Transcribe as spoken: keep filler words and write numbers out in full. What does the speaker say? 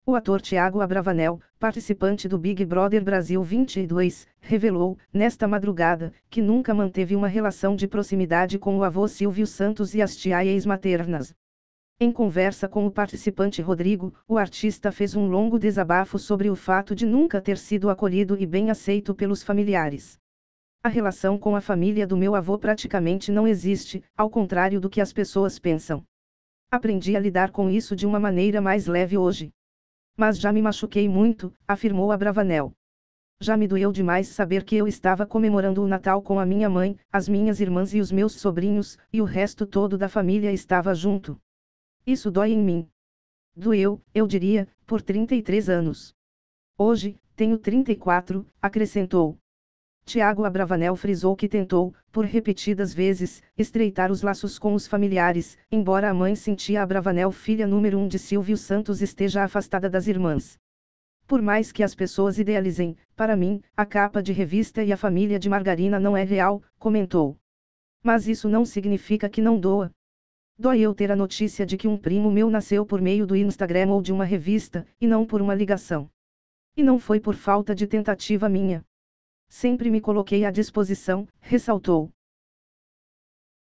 O ator Thiago Abravanel, participante do Big Brother Brasil vinte e dois, revelou, nesta madrugada, que nunca manteve uma relação de proximidade com o avô Silvio Santos e as tiaias maternas. Em conversa com o participante Rodrigo, o artista fez um longo desabafo sobre o fato de nunca ter sido acolhido e bem aceito pelos familiares. A relação com a família do meu avô praticamente não existe, ao contrário do que as pessoas pensam. Aprendi a lidar com isso de uma maneira mais leve hoje. Mas já me machuquei muito, afirmou Abravanel. Já me doeu demais saber que eu estava comemorando o Natal com a minha mãe, as minhas irmãs e os meus sobrinhos, e o resto todo da família estava junto. Isso dói em mim. Doeu, eu diria, por trinta e três anos. Hoje, tenho trinta e quatro, acrescentou. Thiago Abravanel frisou que tentou, por repetidas vezes, estreitar os laços com os familiares, embora a mãe Cintia Abravanel, filha número um de Silvio Santos, esteja afastada das irmãs. Por mais que as pessoas idealizem, para mim, a capa de revista e a família de margarina não é real, comentou. Mas isso não significa que não doa. Dói eu ter a notícia de que um primo meu nasceu por meio do Instagram ou de uma revista, e não por uma ligação. E não foi por falta de tentativa minha. Sempre me coloquei à disposição, ressaltou.